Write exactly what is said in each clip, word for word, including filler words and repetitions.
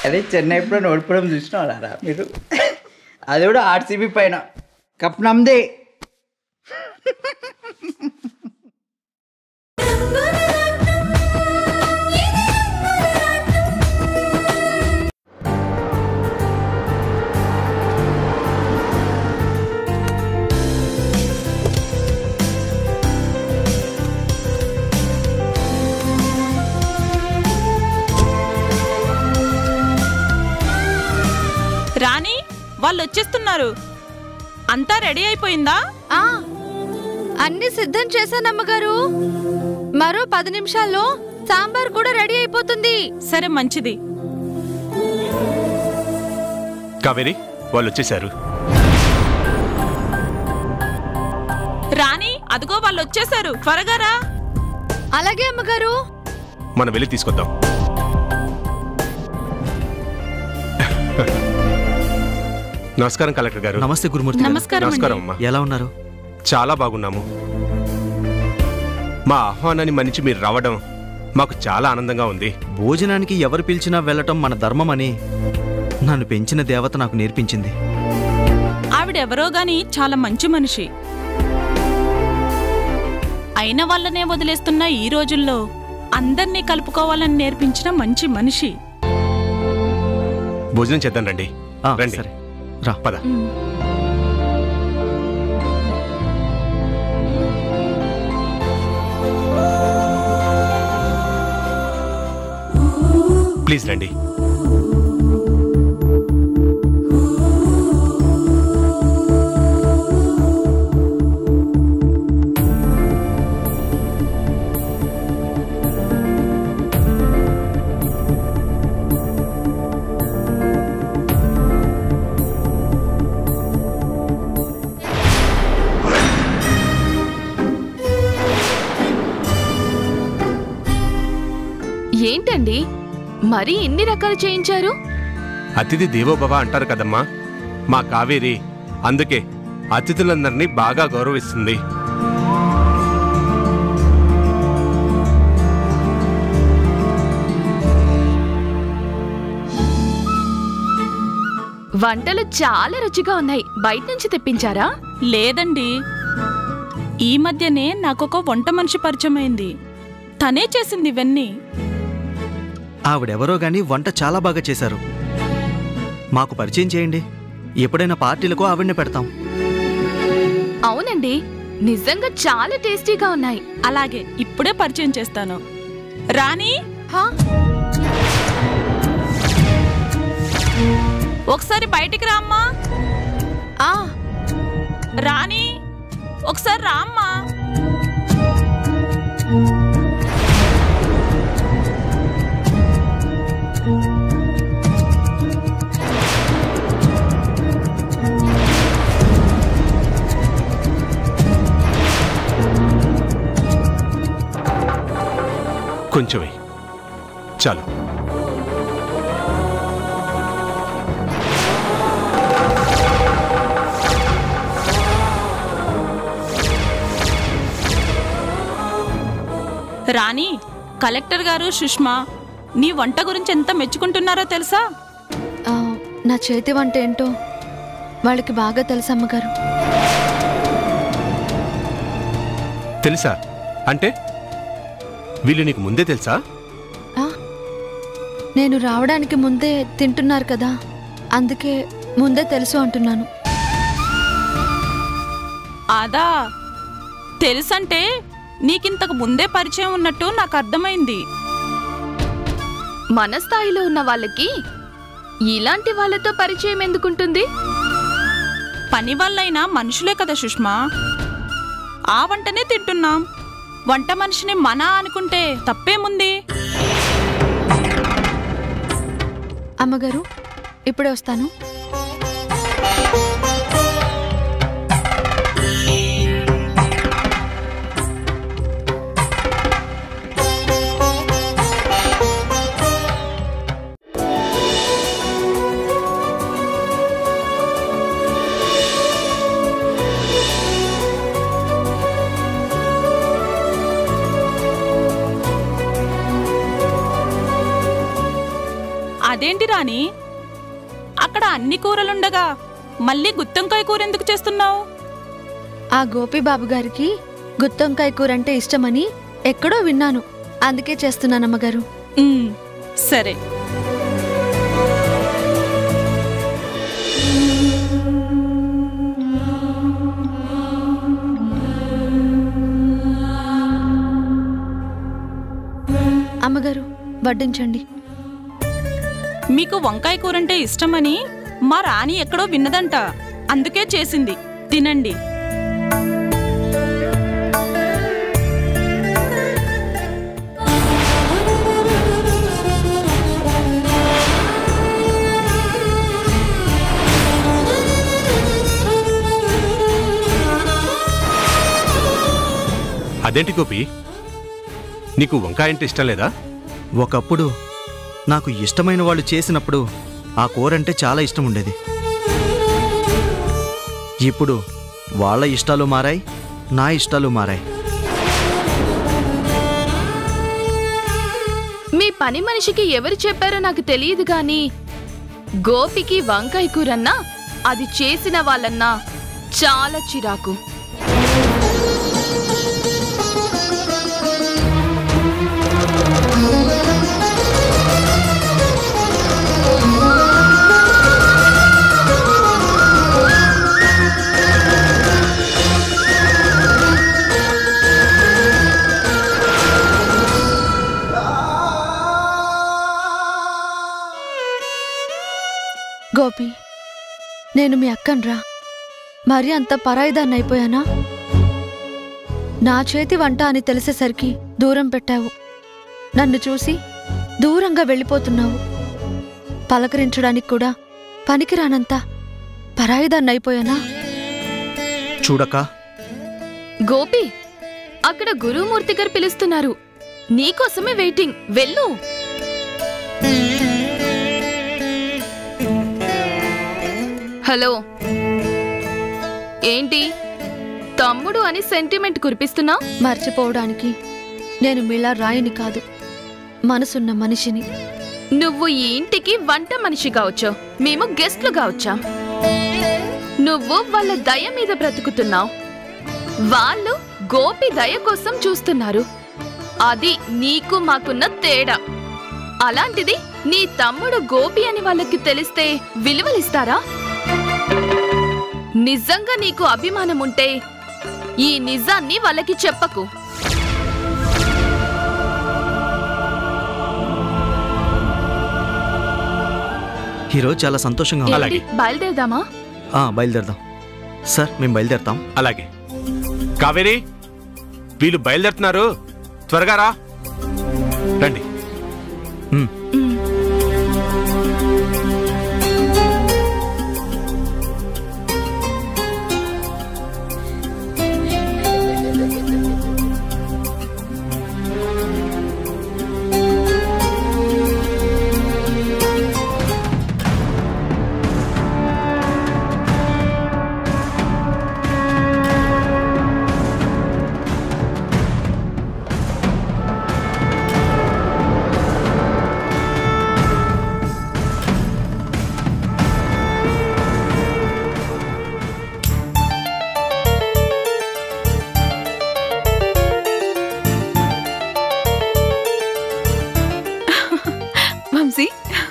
అదే చెన్నై ఎప్పుడో ఓడిపోవడం చూసినారా మీరు? అది కూడా ఆర్సీబీ పైన. కప్ నమ్దే. రాణి, వాళ్ళు వచ్చేస్తున్నారు. అంతా రెడీ అయిపోయిందా? ఆ అన్ని సిద్ధం చేశానమ్మగారు. మరో పది నిమిషాల్లో సాంబార్ కూడా రెడీ అయిపోతుంది. సరే, మంచిది. కావేరి, వాళ్ళు వచ్చేసారు. రాణి, అదిగో వాళ్ళు వచ్చేసారు. త్వరగా రా. అలాగే అమ్మగారు. మనం వెళ్ళి తీసుకొద్దాం. నమస్కారం కలెక్టర్ గారు. నమస్తే గురుమూర్తి. నమస్కారం. నమస్కారం అమ్మా. ఎలా ఉన్నారు? చాలా బాగున్నాము. మా ఆహ్వానాన్ని మన్నించి మీరు రావడం మాకు చాలా ఆనందంగా ఉంది. భోజనానికి ఎవరు పిలిచినా వెళ్ళటం మన ధర్మమని నన్ను పెంచిన దేవత నాకు నేర్పించింది. ఆవిడెవరో గాని చాలా మంచి మనిషి. అయిన వాళ్ళనే వదిలేస్తున్న ఈ రోజుల్లో అందర్నీ కలుపుకోవాలని నేర్పించిన మంచి మనిషి. భోజనం చేద్దాం రండి. రండి. సరే రా. పద. ప్లీజ్ రండి. ఏంటండి మరి ఎన్ని రకాలు చేయించారు? అతిథి దేవోభవ అంటారు కదమ్మా మా కావేరి. అందుకే అతిథులందరినీ బాగా గౌరవిస్తుంది. వంటలు చాలా రుచిగా ఉన్నాయి. బయట నుంచి తెప్పించారా? లేదండి, ఈ మధ్యనే నాకొక వంట మనిషి పరిచయమైంది. తనే చేసింది ఇవన్నీ. ఆవిడెవరో గాని వంట చాలా బాగా చేశారు. మాకు పరిచయం చేయండి. ఎప్పుడైనా పార్టీలకు ఆవిడనే పెడతాం. అవునండి, నిజంగా చాలా టేస్టీగా ఉన్నాయి. అలాగే, ఇప్పుడే పరిచయం చేస్తాను. రాణి, ఒకసారి బయటికి రామ్మా. రాణి, ఒకసారి రామ్మా. కొంచెమే చాలు. రాణి, కలెక్టర్ గారు సుష్మా నీ వంట గురించి ఎంత మెచ్చుకుంటున్నారో తెలుసా? నా చేతి వంట ఏంటో వాళ్ళకి బాగా తెలుసు అమ్మగారు. తెలుసా అంటే వీళ్ళు నీకు ముందే తెలుసా? నేను రావడానికి ముందే తింటున్నారు కదా, అందుకే ముందే తెలుసు అంటున్నాను. అదా, తెలుసంటే నీకింతకు ముందే పరిచయం ఉన్నట్టు నాకు అర్థమైంది. మన స్థాయిలో ఉన్న వాళ్ళకి ఇలాంటి వాళ్ళతో పరిచయం ఎందుకుంటుంది? పని వాళ్ళైనా మనుషులే కదా సుష్మా. ఆ వంటనే తింటున్నాం. వంట మనిషిని మన అనుకుంటే తప్పేముంది? అమ్మగారు, ఇప్పుడే వస్తాను. అదేంటి రాణి, అక్కడ అన్ని కూరలుండగా మళ్ళీ గుత్తొంకాయ కూర ఎందుకు చేస్తున్నావు? ఆ గోపిబాబు గారికి గుత్తొంకాయ కూర అంటే ఇష్టమని ఎక్కడో విన్నాను, అందుకే చేస్తున్నానమ్మగారు. ఉమ్, సరే. అమ్మగారు, వడ్డించండి. మీకు వంకాయ కూరంటే ఇష్టమని మా రాణి ఎక్కడో విన్నదంట, అందుకే చేసింది. తినండి. అదేంటి గోపి, నీకు వంకాయ అంటే ఇష్టం లేదా? ఒకప్పుడు నాకు ఇష్టమైన వాళ్ళు చేసినప్పుడు ఆ కూర అంటే చాలా ఇష్టం ఉండేది. ఇప్పుడు వాళ్ళ ఇష్టాలు మారాయి, నా ఇష్టాలు మారాయి. మీ పని మనిషికి ఎవరు చెప్పారో నాకు తెలియదు గాని గోపికి వంకాయ కూరన్నా అది చేసిన వాళ్ళన్నా చాలా చిరాకు. గోపి, నేను మీ అక్కన్రా, మరి అంత పరాయిదాన్ని అయిపోయానా? నా చేతి వంట అని తెలిసేసరికి దూరం పెట్టావు. నన్ను చూసి దూరంగా వెళ్ళిపోతున్నావు. పలకరించడానికి కూడా పనికిరానంత పరాయిదాన్ని అయిపోయానా? చూడక గోపి, అక్కడ గురుమూర్తి గారు పిలుస్తున్నారు, నీకోసమే వెయిటింగ్, వెళ్ళు. హలో, ఏంటి తమ్ముడు అని సెంటిమెంట్ కురిపిస్తున్నా? మర్చిపోవడానికి నేను మీలా రాయిని కాదు, మనసున్న మనిషిని. నువ్వు ఈ ఇంటికి వంట మనిషిగా వచ్చావు, మేము గెస్ట్లుగా వచ్చాం. నువ్వు వాళ్ళ దయ మీద బ్రతుకుతున్నావు, వాళ్ళు గోపి దయ కోసం చూస్తున్నారు. అది నీకు మాకున్న తేడా. అలాంటిది నీ తమ్ముడు గోపి అని వాళ్ళకి తెలిస్తే విలువలిస్తారా? నిజంగా నీకు అభిమానం ఉంటే ఈ నిజాన్ని వాళ్ళకి చెప్పకు. ఈరోజు చాలా సంతోషంగా ఉంది. అలాగే. ఏంటి, బయలుదేరదామా? ఆ, బయలుదేరదాం సార్, మేము బయలుదేరతాం. అలాగే. కావేరి, వీళ్ళు బయలుదేరుతున్నారు, త్వరగా రా. రండి. ఉమ్. వంశీ,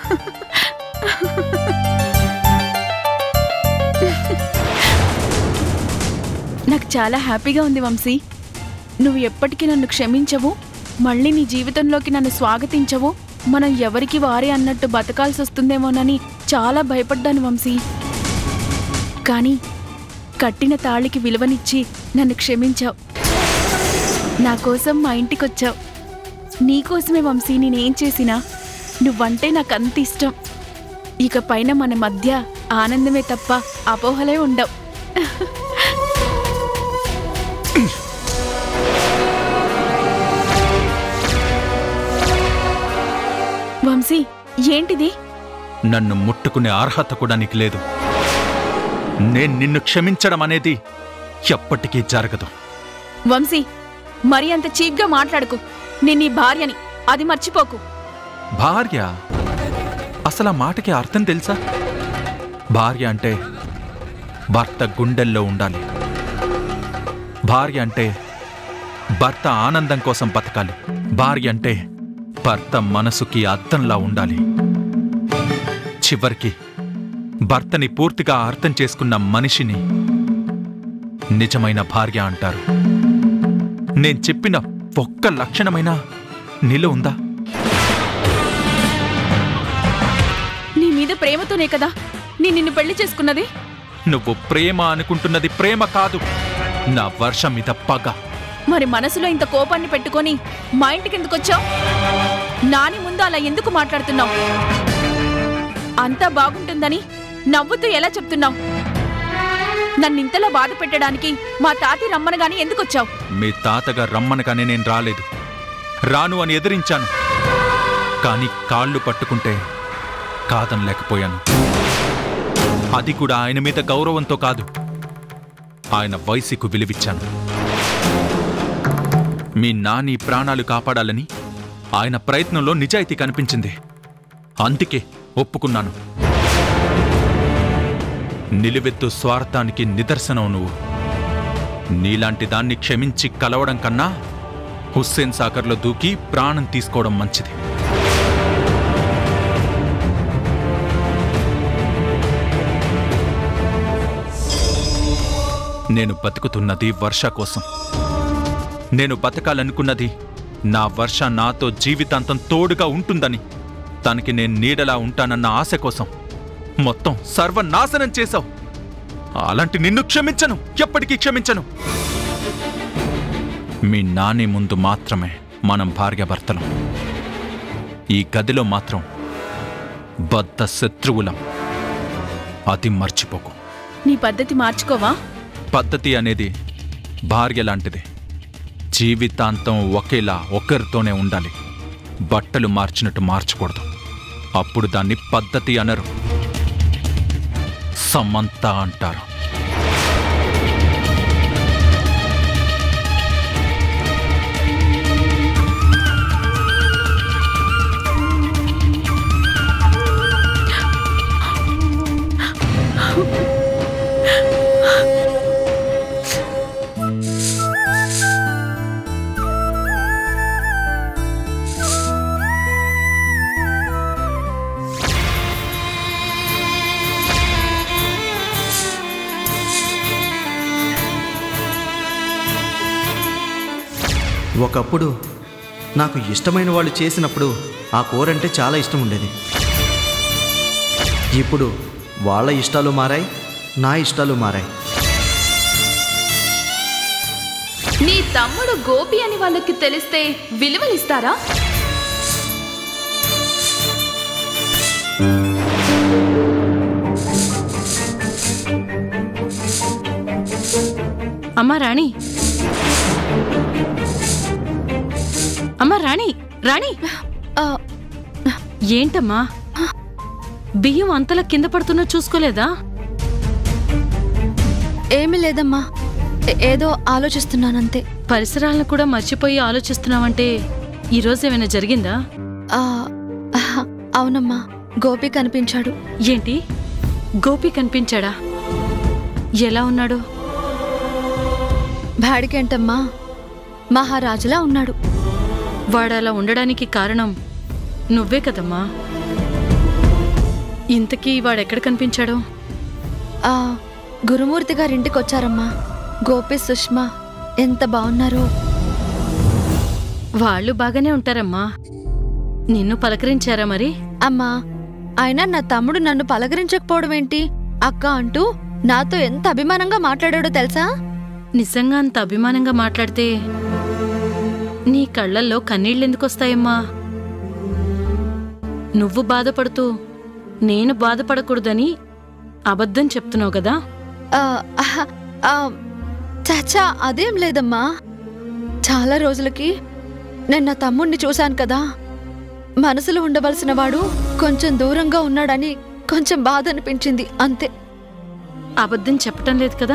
నాకు చాలా హ్యాపీగా ఉంది వంశీ. నువ్వు ఎప్పటికీ నన్ను క్షమించవు, మళ్ళీ నీ జీవితంలోకి నన్ను స్వాగతించవు, మనం ఎవరికి వారే అన్నట్టు బతకాల్సి వస్తుందేమోనని చాలా భయపడ్డాను వంశీ. కానీ కట్టిన తాళికి విలువనిచ్చి నన్ను క్షమించావు. నా కోసం మా ఇంటికొచ్చావు. నీకోసమే వంశీ నేనేం చేసినా. నువ్వంటే నాకు అంత ఇష్టం. ఇక పైన మన మధ్య ఆనందమే తప్ప అపోహలే ఉండవు. వంశీ, ఏంటిది? నన్ను ముట్టుకునే అర్హత కూడా నీకు లేదు. నేను నిన్ను క్షమించడం అనేది ఎప్పటికీ జరగదు. వంశీ, మరి అంత చీప్గా మాట్లాడుకు. నేను నీ భార్యని, అది మర్చిపోకు. భార్య? అసలు అసలు ఆ మాటకి అర్థం తెలుసా? భార్య అంటే భర్త గుండెల్లో ఉండాలి. భార్య అంటే భర్త ఆనందం కోసం బతకాలి. భార్య అంటే భర్త మనసుకి అద్దంలా ఉండాలి. చివరికి భర్తని పూర్తిగా అర్థం చేసుకున్న మనిషిని నిజమైన భార్య అంటారు. నేను చెప్పిన ఒక్క లక్షణమైనా నీలో ఉందా? నీ మీద ప్రేమతోనే కదా నేను నిన్ను పెళ్లి చేసుకున్నది. నువ్వు ప్రేమ అనుకుంటున్నది ప్రేమ కాదు, నా వర్షం మీద పగ. మరి మనసులో ఇంత కోపాన్ని పెట్టుకొని మా ఇంటికి ఎందుకు వచ్చావు? నాని ముందు అలా ఎందుకు మాట్లాడుతున్నావు? అంతా బాగుంటుందని నవ్వుతూ ఎలా చెప్తున్నావు? నన్నింతలా బాధ పెట్టడానికి మా తాతి రమ్మనగాని ఎందుకు వచ్చావు? మీ తాతగా రమ్మనగానే నేను రాలేదు. రాను అని ఎదిరించాను, కానీ కాళ్ళు పట్టుకుంటే కాదనలేకపోయాను. అది కూడా ఆయన మీద గౌరవంతో కాదు, ఆయన వయసుకు విలువిచ్చాను. మీ నాని ప్రాణాలు కాపాడాలని ఆయన ప్రయత్నంలో నిజాయితీ కనిపించింది, అందుకే ఒప్పుకున్నాను. నిలువెత్తు స్వార్థానికి నిదర్శనం నువ్వు. నీలాంటి దాన్ని క్షమించి కలవడం కన్నా హుస్సేన్ సాగర్లో దూకి ప్రాణం తీసుకోవడం మంచిది. నేను బతుకుతున్నది వర్ష కోసం. నేను బతకాలనుకున్నది నా వర్ష నాతో జీవితాంతం తోడుగా ఉంటుందని, తనకి నేను నీడలా ఉంటానన్న ఆశ కోసం మొత్తం సర్వనాశనం చేశావు. అలాంటి నిన్ను క్షమించను, ఎప్పటికీ క్షమించను. మీ నాని ముందు మాత్రమే మనం భార్యాభర్తలం. ఈ గదిలో మాత్రం బద్ధ శత్రువులం, అది మర్చిపోకు. నీ పద్ధతి మార్చుకోవా? పద్ధతి అనేది భార్య లాంటిది, జీవితాంతం ఒకేలా ఒకరితోనే ఉండాలి. బట్టలు మార్చినట్టు మార్చకూడదు, అప్పుడు దాన్ని పద్ధతి అనరు, సమంత అంటారు. ఒకప్పుడు నాకు ఇష్టమైన వాళ్ళు చేసినప్పుడు ఆ కూర అంటే చాలా ఇష్టం ఉండేది. ఇప్పుడు వాళ్ళ ఇష్టాలు మారాయి, నా ఇష్టాలు మారాయి. నీ తమ్ముడు గోపి అని వాళ్ళకి తెలిస్తే విలువలిస్తారా? అమ్మా రాణి, అమ్మా రాణి, రాణి, ఏంటమ్మా బియ్యం అంతలా కింద పడుతున్నా చూసుకోలేదా? ఏమీ లేదమ్మా, ఏదో ఆలోచిస్తున్నానంతే. పరిసరాలను కూడా మర్చిపోయి ఆలోచిస్తున్నావంటే ఈరోజు ఏమైనా జరిగిందా? అవునమ్మా, గోపి కనిపించాడు. ఏంటి, గోపి కనిపించాడా? ఎలా ఉన్నాడు? భాడికేంటమ్మా, మహారాజులా ఉన్నాడు. వాడలా ఉండడానికి కారణం నువ్వే కదమ్మా. ఇంతకీ వాడెక్కడ కనిపించాడు? ఆ గురుమూర్తి గారింటికి వచ్చారమ్మా. గోపి సుష్మా ఎంత బాగున్నారో. వాళ్ళు బాగానే ఉంటారమ్మా. నిన్ను పలకరించారా మరి? అమ్మా, అయినా నా తమ్ముడు నన్ను పలకరించకపోవడం ఏంటి అక్క అంటూ నాతో ఎంత అభిమానంగా మాట్లాడాడో తెలుసా? నిజంగా అంత అభిమానంగా మాట్లాడితే నీ కళ్ళల్లో కన్నీళ్ళెందుకొస్తాయమ్మా? నువ్వు బాధపడుతూ నేను బాధపడకూడదని అబద్ధం చెప్తున్నావు కదా? చాచా, అదేం లేదమ్మా. చాలా రోజులకి నేను నా తమ్ముణ్ణి చూశాను కదా, మనసులో ఉండవలసిన వాడు కొంచెం దూరంగా ఉన్నాడని కొంచెం బాధ అనిపించింది, అంతే. అబద్ధం చెప్పటం లేదు కదా?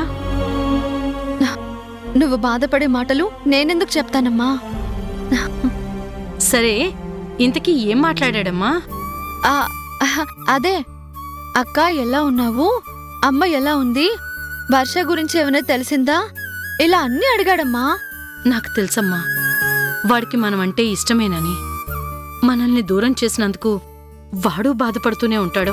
నువ్వు బాధపడే మాటలు నేనెందుకు చెప్తానమ్మా? సరే, ఇంతకీ ఏం మాట్లాడాడమ్మా? అహ, అదే అక్క ఎలా ఉన్నావు, అమ్మ ఎలా ఉంది, వర్ష గురించి ఏమైనా తెలిసిందా, ఇలా అన్నీ అడిగాడమ్మా. నాకు తెలుసమ్మా, వాడికి మనం అంటే ఇష్టమేనని. మనల్ని దూరం చేసినందుకు వాడు బాధపడుతూనే ఉంటాడు.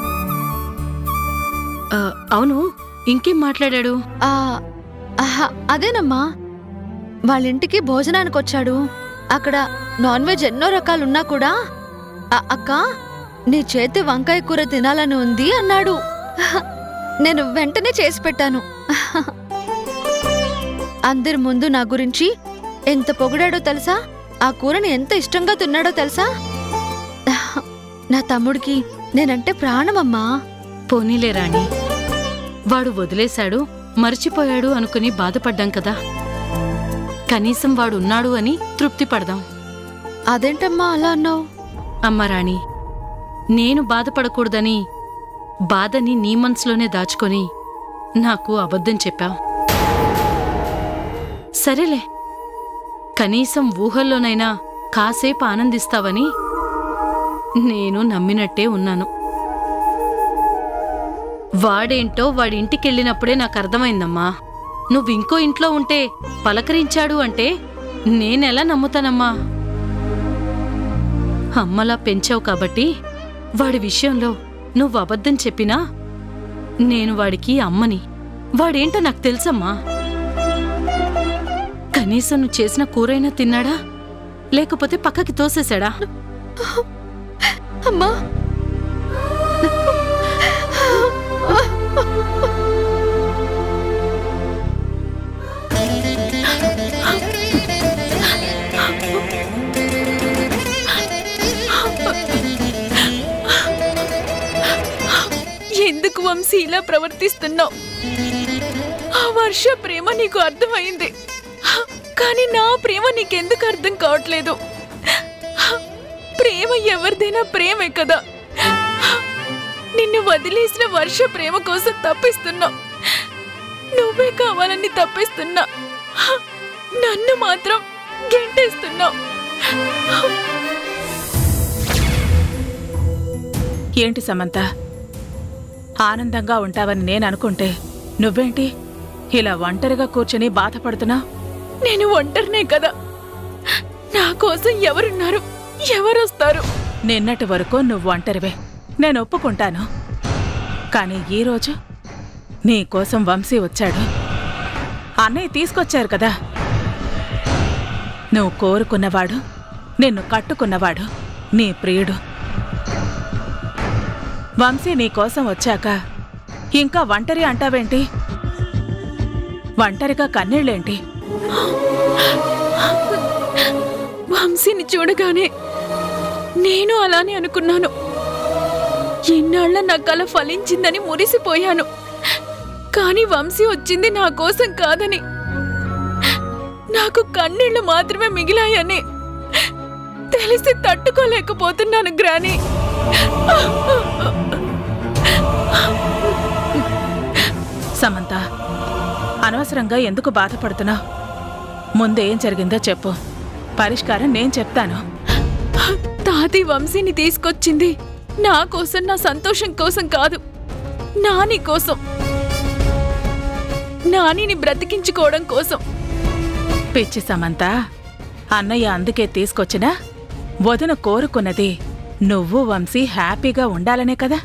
ఆ, అవును, ఇంకేం మాట్లాడాడు? ఆ, అహ, అదేనమ్మా, వాళ్ళింటికి భోజనానికి వచ్చాడు. అక్కడ నాన్ వెజ్ ఎన్నో రకాలున్నా కూడా "అ- అక్క నీ చేతి వంకాయ కూర తినాలని ఉంది" అన్నాడు. నేను వెంటనే చేసి పెట్టాను. అందరి ముందు నా గురించి ఎంత పొగిడాడో తెలుసా, ఆ కూరని ఎంత ఇష్టంగా తిన్నాడో తెలుసా. నా తమ్ముడికి నేనంటే ప్రాణమమ్మా. పోనీలే రాణి, వాడు వదిలేశాడు, మర్చిపోయాడు అనుకుని బాధపడ్డాం కదా. కనీసం వాడు ఉన్నాడు అని తృప్తి పడదాం. అదేంటమ్మా అలా అన్నావు? అమ్మ రాణి, నేను బాధపడకూడదని బాధని నీ మనసులోనే దాచుకొని నాకు అబద్ధం చెప్పావు. సరేలే, కనీసం ఊహల్లోనైనా కాసేపు ఆనందిస్తావని నేను నమ్మినట్టే ఉన్నాను. వాడేంటో వాడి ఇంటికెళ్ళినప్పుడే నాకు అర్థమైందమ్మా. నువ్వింకో ఇంట్లో ఉంటే పలకరించాడు అంటే నేనెలా నమ్ముతానమ్మా? అమ్మలా పెంచావు కాబట్టి వాడి విషయంలో నువ్వు అబద్ధం చెప్పినా నేను వాడికి అమ్మని. వాడేంటో నాకు తెలుసమ్మా. కనీసం నువ్వు చేసిన కూరైనా తిన్నాడా, లేకపోతే పక్కకి తోసేశాడా? అమ్మా, ఎందుకు వంశీ ఇలా ప్రవర్తిస్తున్నావు? ఆ వర్ష ప్రేమ నీకు అర్థమైంది, కానీ నా ప్రేమ నీకెందుకు అర్థం కావట్లేదు? ప్రేమ ఎవరిదైనా ప్రేమే కదా. నిన్ను వదిలేసిన వర్ష ప్రేమ కోసం తప్పిస్తున్నావు. నువ్వే కావాలని తప్పిస్తున్నా, నన్ను మాత్రం గెంటేస్తున్నావు. ఏంటి సమంత, ఆనందంగా ఉంటావని నేను అనుకుంటే నువ్వేంటి ఇలా ఒంటరిగా కూర్చొని బాధపడుతున్నా? నేను ఒంటరినే కదా, నా కోసం ఎవరున్నారు, ఎవరొస్తారు? నిన్నటి వరకు నువ్వు ఒంటరివే, నేను ఒప్పుకుంటాను. కానీ ఈరోజు నీ కోసం వంశీ వచ్చాడు. అన్నయ్య తీసుకొచ్చారు కదా. నువ్వు కోరుకున్నవాడు, నిన్ను కట్టుకున్నవాడు, నీ ప్రియుడు. వంశీ నీ కోసం వచ్చాక ఇంకా ఒంటరి అంటావేంటి? ఒంటరిగా కన్నీళ్ళేంటి? వంశీని చూడగానే నేను అలానే అనుకున్నాను. ఇన్నాళ్ల నా కల ఫలించిందని మురిసిపోయాను. కాని వంశీ వచ్చింది నా కోసం కాదని, నాకు కన్నీళ్లు మాత్రమే మిగిలాయని తెలిసి తట్టుకోలేకపోతున్నాను గ్రాని. సమంత, అనవసరంగా ఎందుకు బాధపడుతున్నావు? ముందేం జరిగిందో చెప్పు, పరిష్కారం నేను చెప్తాను. తాతి వంశీని తీసుకొచ్చింది నా కోసం, నా సంతోషం కోసం కాదు, నాని కోసం, నానిని బ్రతికించుకోవడం కోసం. పిచ్చి సమంత, అన్నయ్య అందుకే తీసుకొచ్చినా వదిన కోరుకున్నది నువ్వు వంశీ హ్యాపీగా ఉండాలనే కదా.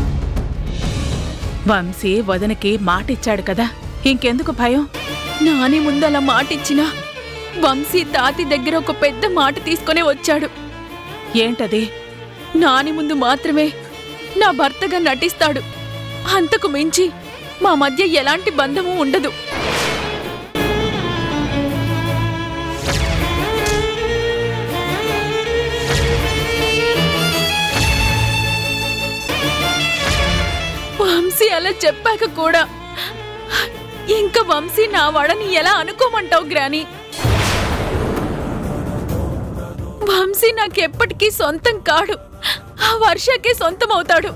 వంశీ వదినకి మాటిచ్చాడు కదా, ఇంకెందుకు భయం? నాని ముందలా మాటిచ్చినా వంశీ తాతి దగ్గర ఒక పెద్ద మాట తీసుకునే వచ్చాడు. ఏంటది? నాని ముందు మాత్రమే నా భర్తగా నటిస్తాడు, అంతకు మించి మా మధ్య ఎలాంటి బంధము ఉండదు. వంశీ అలా చెప్పాక కూడా ఇంకా వంశీ నా వాడని ఎలా అనుకోమంటావు గ్రాని? వంశీ నాకెప్పటికీ సొంతం కాడు, ఆ వర్షకే సొంతం అవుతాడు.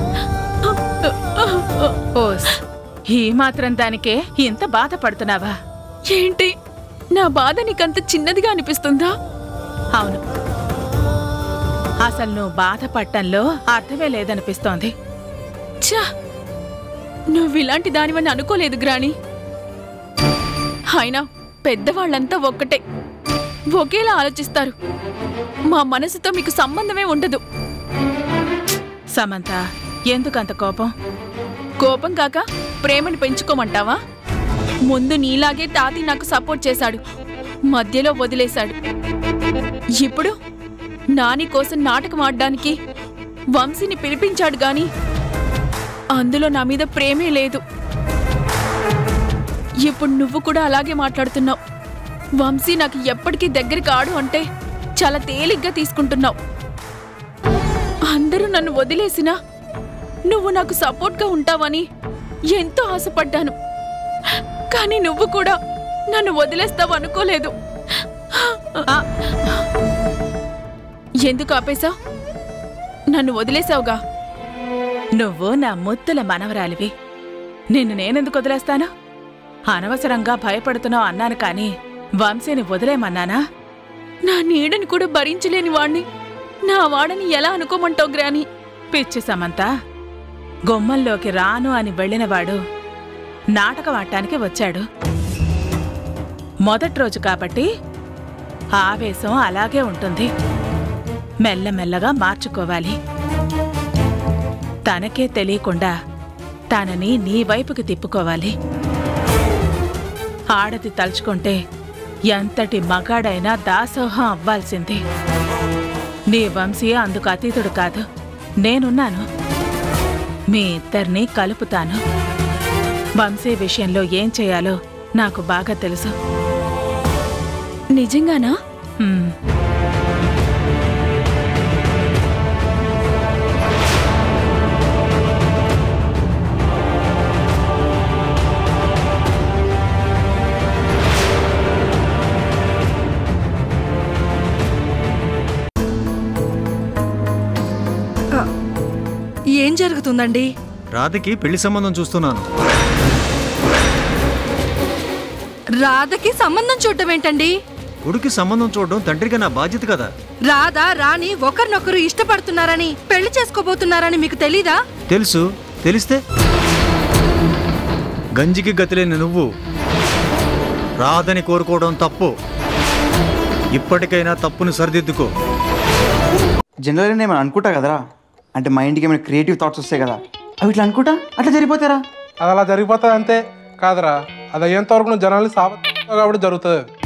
ఓస్, ఈ మాత్రం దానికే ఇంత బాధపడుతున్నావా? ఏంటి, నా బాధ నీకంత చిన్నదిగా అనిపిస్తుందా? అవును, అసలు నువ్వు బాధపడటంలో అర్థమే లేదనిపిస్తోంది. ఛా, నువ్వు ఇలాంటి దానివని అనుకోలేదు గ్రాని. అయినా పెద్దవాళ్ళంతా ఒక్కటే, ఒకేలా ఆలోచిస్తారు. మా మనసుతో మీకు సంబంధమే ఉండదు. సమంత, ఎందుకంత కోపం? కోపం కాక ప్రేమను పెంచుకోమంటావా? ముందు నీలాగే తాతి నాకు సపోర్ట్ చేశాడు, మధ్యలో వదిలేశాడు. ఇప్పుడు నాని కోసం నాటకం ఆడడానికి వంశీని పిలిపించాడు గాని అందులో నా మీద ప్రేమే లేదు. ఇప్పుడు నువ్వు కూడా అలాగే మాట్లాడుతున్నావు. వంశీ నాకు ఎప్పటికీ దగ్గరికి ఆడు అంటే చాలా తేలిగ్గా తీసుకుంటున్నావు. అందరూ నన్ను వదిలేసినా నువ్వు నాకు సపోర్ట్గా ఉంటావని ఎంతో ఆశపడ్డాను. కానీ నువ్వు కూడా నన్ను వదిలేస్తావు అనుకోలేదు. ఎందుకు ఆపేశావు? నన్ను వదిలేసావుగా. నువ్వు నా ముద్దుల మనవరాలివి, నిన్ను నేనెందుకు వదిలేస్తాను? అనవసరంగా భయపడుతున్నావు అన్నాను కానీ వంశీని వదిలేమన్నానా? నా నీడని కూడా భరించలేని వాణ్ణి నా వాడని ఎలా అనుకోమంటావు గ్రాని? పిచ్చి సమంత, గుమ్మంలోకి రాను అని వెళ్ళినవాడు నాటకం ఆడటానికి వచ్చాడు. మొదటి రోజు కాబట్టి ఆవేశం అలాగే ఉంటుంది. మెల్లమెల్లగా మార్చుకోవాలి. తనకే తెలియకుండా తనని నీ వైపుకి తిప్పుకోవాలి. ఆడది తలుచుకుంటే ఎంతటి మగాడైనా దాసోహం అవ్వాల్సింది. నీ వంశీ అందుకు అతీతుడు కాదు. నేనున్నాను, మీ ఇద్దరినీ కలుపుతాను. వంశీ విషయంలో ఏం చేయాలో నాకు బాగా తెలుసు. నిజంగానా? హ్మ్. ఏం జరుగుతుందండి? రాధకి పెళ్లి సంబంధం చూస్తున్నాను. రాధకి సంబంధం చూడటం ఏంటండి? కొడుకు సంబంధం చూడడం తండ్రిగా నా బాధ్యత కదా. రాధ రాణి ఒకరినొకరు ఇష్టపడుతున్నారని, పెళ్లి చేసుకోబోతున్నారని మీకు తెలీదా? తెలుసు. తెలిస్తే గంజికి గతిలేని నువ్వు రాధని కోరుకోవడం తప్పు. ఇప్పటికైనా తప్పును సరిదిద్దుకో. జనరల్గా నేను అనుకుంటా కదరా, అంటే మైండ్కి ఏమైనా క్రియేటివ్ థాట్స్ వస్తాయి కదా, అవి ఇట్లా అనుకుంటా అట్లా జరిగిపోతారా? అది అలా జరిగిపోతుంది అంతే కాదురా. అది అయ్యేంత వరకు నువ్వు జనాలు సాబ కాబట్టి జరుగుతుంది.